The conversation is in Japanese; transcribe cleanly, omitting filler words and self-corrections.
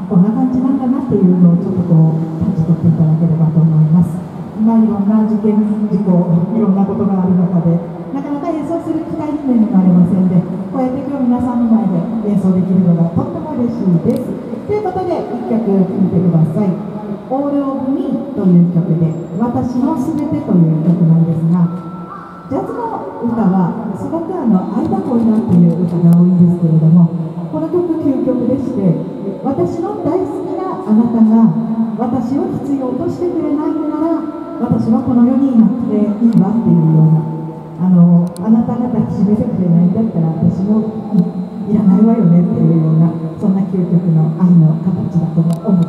こんな感じなんだなっていうのをちょっとこう感じ取っていただければと思います。今いろんな事件事故いろんなことがある中でなかなか演奏する機会にも恵まれませんで、こうやって今日皆さんの前で演奏できるのがとっても嬉しいです。ということで1曲聴いてください。オールオブミーという曲で私のすべてという曲なんですが、ジャズの歌はすごく愛だ恋だっていう歌が多いんですけれども、この曲究極でして、私の大好きなあなたが私を必要としてくれないのなら私はこの世にいなくていいわっていうような、あなたが抱きしめてくれないんだったら私もいらないわよねっていうような、そんな究極の愛の形だと思います。